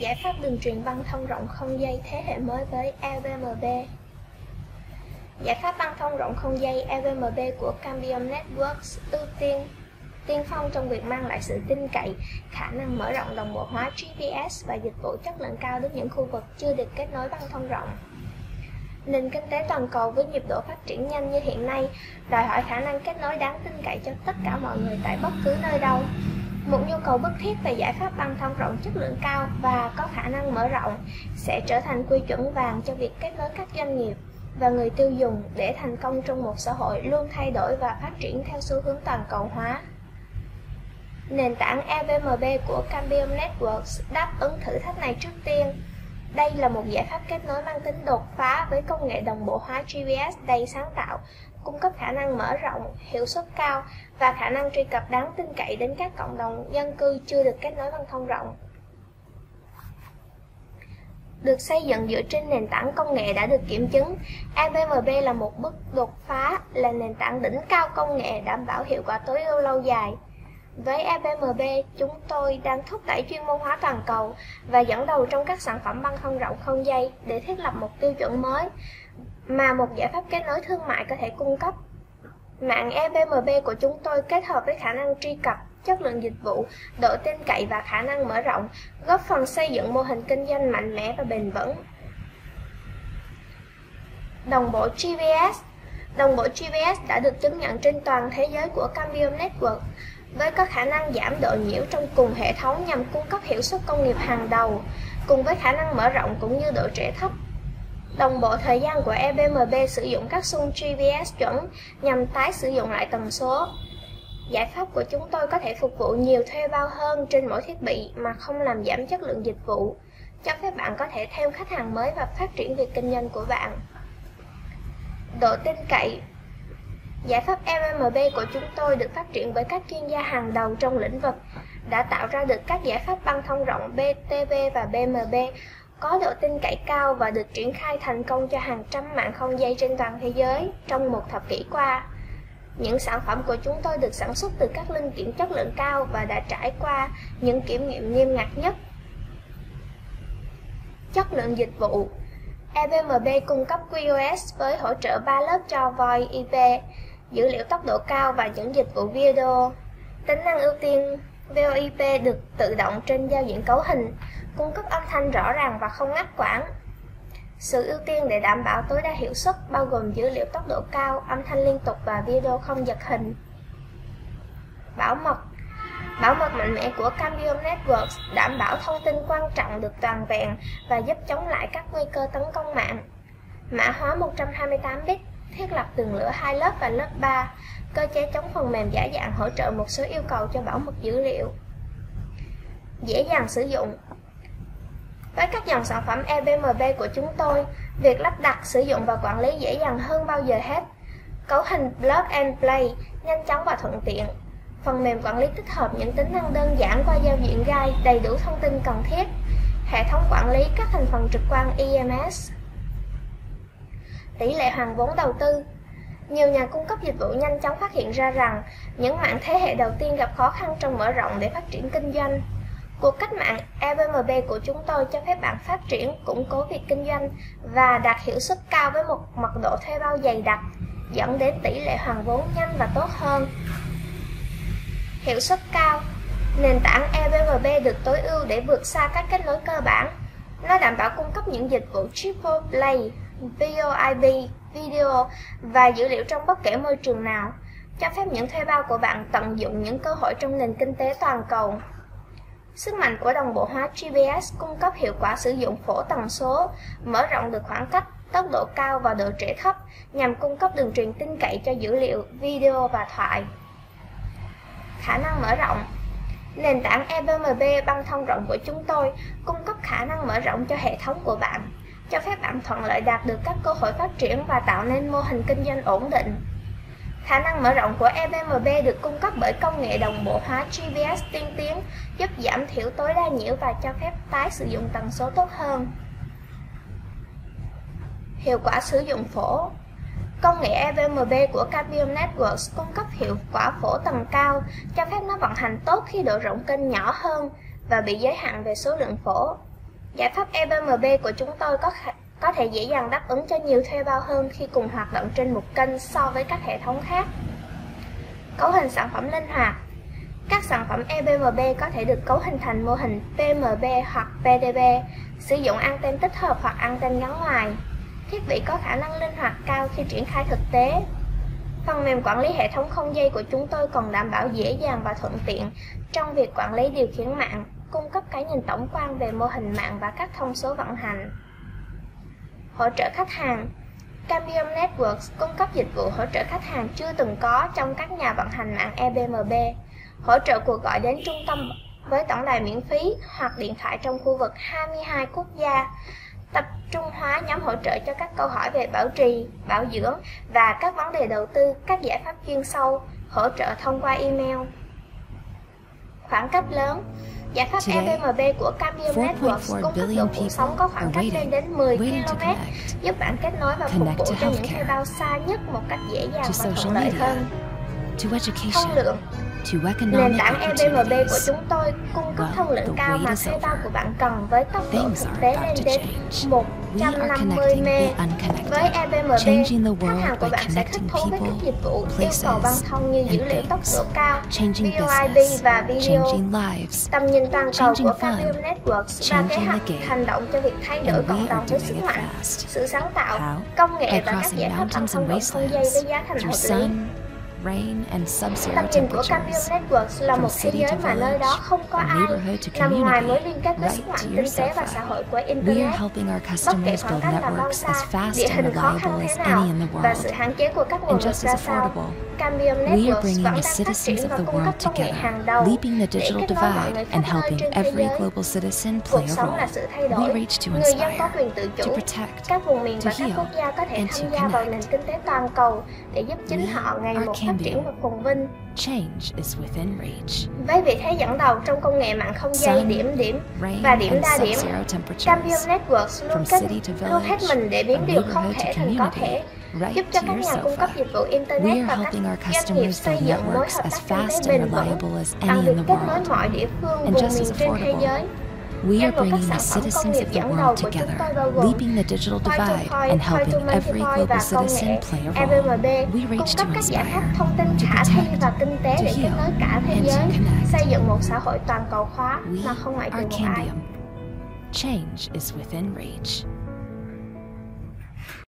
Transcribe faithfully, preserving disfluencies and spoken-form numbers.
Giải pháp đường truyền băng thông rộng không dây thế hệ mới với e vê em bê. Giải pháp băng thông rộng không dây e vê em bê của Cambium Networks ưu tiên tiên phong trong việc mang lại sự tin cậy, khả năng mở rộng đồng bộ hóa giê pê ét và dịch vụ chất lượng cao đến những khu vực chưa được kết nối băng thông rộng. Nền kinh tế toàn cầu với nhịp độ phát triển nhanh như hiện nay đòi hỏi khả năng kết nối đáng tin cậy cho tất cả mọi người tại bất cứ nơi đâu. Một nhu cầu bức thiết về giải pháp băng thông rộng chất lượng cao và có khả năng mở rộng sẽ trở thành quy chuẩn vàng cho việc kết nối các doanh nghiệp và người tiêu dùng để thành công trong một xã hội luôn thay đổi và phát triển theo xu hướng toàn cầu hóa. Nền tảng e vê em bê của Cambium Networks đáp ứng thử thách này trước tiên. Đây là một giải pháp kết nối mang tính đột phá với công nghệ đồng bộ hóa giê pê ét đầy sáng tạo, cung cấp khả năng mở rộng, hiệu suất cao và khả năng truy cập đáng tin cậy đến các cộng đồng dân cư chưa được kết nối băng thông rộng. Được xây dựng dựa trên nền tảng công nghệ đã được kiểm chứng, e vê em bê là một bước đột phá, là nền tảng đỉnh cao công nghệ đảm bảo hiệu quả tối ưu lâu dài. Với e vê em bê, chúng tôi đang thúc đẩy chuyên môn hóa toàn cầu và dẫn đầu trong các sản phẩm băng thông rộng không dây để thiết lập một tiêu chuẩn mới mà một giải pháp kết nối thương mại có thể cung cấp. Mạng e vê em bê của chúng tôi kết hợp với khả năng truy cập, chất lượng dịch vụ, độ tin cậy và khả năng mở rộng, góp phần xây dựng mô hình kinh doanh mạnh mẽ và bền vững. Đồng bộ giê pê ét. Đồng bộ giê pê ét đã được chứng nhận trên toàn thế giới của Cambium Network với có khả năng giảm độ nhiễu trong cùng hệ thống nhằm cung cấp hiệu suất công nghiệp hàng đầu, cùng với khả năng mở rộng cũng như độ trễ thấp. Đồng bộ thời gian của e vê em bê sử dụng các xung giê pê ét chuẩn nhằm tái sử dụng lại tần số. Giải pháp của chúng tôi có thể phục vụ nhiều thuê bao hơn trên mỗi thiết bị mà không làm giảm chất lượng dịch vụ, cho phép bạn có thể thêm khách hàng mới và phát triển việc kinh doanh của bạn. Độ tin cậy. Giải pháp e vê em bê của chúng tôi được phát triển bởi các chuyên gia hàng đầu trong lĩnh vực, đã tạo ra được các giải pháp băng thông rộng bê tê bê và bê em bê có độ tin cậy cao và được triển khai thành công cho hàng trăm mạng không dây trên toàn thế giới trong một thập kỷ qua. Những sản phẩm của chúng tôi được sản xuất từ các linh kiện chất lượng cao và đã trải qua những kiểm nghiệm nghiêm ngặt nhất. Chất lượng dịch vụ. e vê em bê cung cấp quy ô ét với hỗ trợ ba lớp cho Voice i pê, dữ liệu tốc độ cao và những dịch vụ video. Tính năng ưu tiên vê o i pê được tự động trên giao diện cấu hình, cung cấp âm thanh rõ ràng và không ngắt quãng. Sự ưu tiên để đảm bảo tối đa hiệu suất bao gồm dữ liệu tốc độ cao, âm thanh liên tục và video không giật hình. Bảo mật. Bảo mật mạnh mẽ của Cambium Networks đảm bảo thông tin quan trọng được toàn vẹn và giúp chống lại các nguy cơ tấn công mạng. Mã hóa một trăm hai mươi tám bit, thiết lập tường lửa hai lớp và lớp ba, cơ chế chống phần mềm giả dạng hỗ trợ một số yêu cầu cho bảo mật dữ liệu. Dễ dàng sử dụng. Với các dòng sản phẩm e vê em bê của chúng tôi, việc lắp đặt, sử dụng và quản lý dễ dàng hơn bao giờ hết. Cấu hình Plug and Play, nhanh chóng và thuận tiện. Phần mềm quản lý tích hợp những tính năng đơn giản qua giao diện guide, đầy đủ thông tin cần thiết. Hệ thống quản lý các thành phần trực quan i em ét. Tỷ lệ hoàn vốn đầu tư. Nhiều nhà cung cấp dịch vụ nhanh chóng phát hiện ra rằng những mạng thế hệ đầu tiên gặp khó khăn trong mở rộng để phát triển kinh doanh. Cuộc cách mạng e vê em bê của chúng tôi cho phép bạn phát triển, củng cố việc kinh doanh và đạt hiệu suất cao với một mật độ thuê bao dày đặc, dẫn đến tỷ lệ hoàn vốn nhanh và tốt hơn. Hiệu suất cao. Nền tảng e vê em bê được tối ưu để vượt xa các kết nối cơ bản. Nó đảm bảo cung cấp những dịch vụ Triple Play, vê o i pê, video và dữ liệu trong bất kể môi trường nào, cho phép những thuê bao của bạn tận dụng những cơ hội trong nền kinh tế toàn cầu. Sức mạnh của đồng bộ hóa giê pê ét cung cấp hiệu quả sử dụng phổ tần số, mở rộng được khoảng cách, tốc độ cao và độ trễ thấp nhằm cung cấp đường truyền tin cậy cho dữ liệu, video và thoại. Khả năng mở rộng. Nền tảng e vê em bê băng thông rộng của chúng tôi cung cấp khả năng mở rộng cho hệ thống của bạn, cho phép bạn thuận lợi đạt được các cơ hội phát triển và tạo nên mô hình kinh doanh ổn định. Khả năng mở rộng của e vê em bê được cung cấp bởi công nghệ đồng bộ hóa giê pê ét tiên tiến, giúp giảm thiểu tối đa nhiễu và cho phép tái sử dụng tần số tốt hơn. Hiệu quả sử dụng phổ. Công nghệ e vê em bê của Cambium Networks cung cấp hiệu quả phổ tầng cao, cho phép nó vận hành tốt khi độ rộng kênh nhỏ hơn và bị giới hạn về số lượng phổ. Giải pháp e bê em bê của chúng tôi có khả có thể dễ dàng đáp ứng cho nhiều thuê bao hơn khi cùng hoạt động trên một kênh so với các hệ thống khác. Cấu hình sản phẩm linh hoạt. Các sản phẩm e bê em bê có thể được cấu hình thành mô hình pê em bê hoặc pê đê bê, sử dụng anten tích hợp hoặc anten gắn ngoài. Thiết bị có khả năng linh hoạt cao khi triển khai thực tế. Phần mềm quản lý hệ thống không dây của chúng tôi còn đảm bảo dễ dàng và thuận tiện trong việc quản lý điều khiển mạng, cung cấp cái nhìn tổng quan về mô hình mạng và các thông số vận hành. Hỗ trợ khách hàng. Cambium Networks cung cấp dịch vụ hỗ trợ khách hàng chưa từng có trong các nhà vận hành mạng e bê em bê, hỗ trợ cuộc gọi đến trung tâm với tổng đài miễn phí hoặc điện thoại trong khu vực hai mươi hai quốc gia, tập trung hóa nhóm hỗ trợ cho các câu hỏi về bảo trì, bảo dưỡng và các vấn đề đầu tư, các giải pháp chuyên sâu, hỗ trợ thông qua email. Khoảng cách lớn. Giải pháp e bê em bê của Cambium Networks cung cấp độ phủ sóng có khoảng cách lên đến mười ki lô mét, giúp bạn kết nối và phục vụ cho những thuê bao xa nhất một cách dễ dàng và thuận lợi hơn. Thông lượng. Nền tảng e bê em bê của chúng tôi cung cấp thông lượng cao mà thuê bao của bạn cần với tốc độ thực tế lên đến một trăm năm mươi mê. Với e bê em bê, khách hàng của bạn sẽ thích thú với các dịch vụ yêu cầu băng thông như dữ liệu tốc độ cao, vê o i pê và video. Tầm nhìn toàn cầu của Cambium Networks và kế hoạch hành động cho việc thay đổi cộng đồng với sức mạnh, sự sáng tạo, công nghệ và các giải pháp bằng không động không dây với giá thành hợp lý. Tầm nhìn của Cambium Networks là một thế giới mà nơi đó không có ai, nằm ngoài mối liên kết với sức mạnh kinh tế và xã hội của Internet. Bất kể khoảng cách là bao xa, địa hình khó khăn thế nào và sự hạn chế của các nguồn lực ra sao, Cambium Networks vẫn đang phát triển và cung cấp công nghệ hàng đầu để kết nối mọi người khắp nơi trên thế giới. Cuộc sống là sự thay đổi, người dân có quyền tự chủ, các vùng miền và các quốc gia có thể tham gia vào nền kinh tế toàn cầu để giúp chính họ ngày một phát triển và phồn vinh. Với vị thế dẫn đầu trong công nghệ mạng không dây điểm điểm và điểm đa điểm, Cambium Networks luôn, kết, luôn hết mình để biến điều không thể thành có thể, giúp cho các nhà cung cấp dịch vụ Internet và các doanh nghiệp xây dựng mối hợp tác kinh tế bền vững bằng việc kết nối mọi địa phương vùng miền trên thế giới. We are bringing the citizens of the world together, leaping the digital divide and helping every global citizen play a role. We reach to inspire, to protect, to heal, and to connect. Xây dựng một xã hội toàn cầu hóa mà không ngoại trừ một ai. Change is within reach.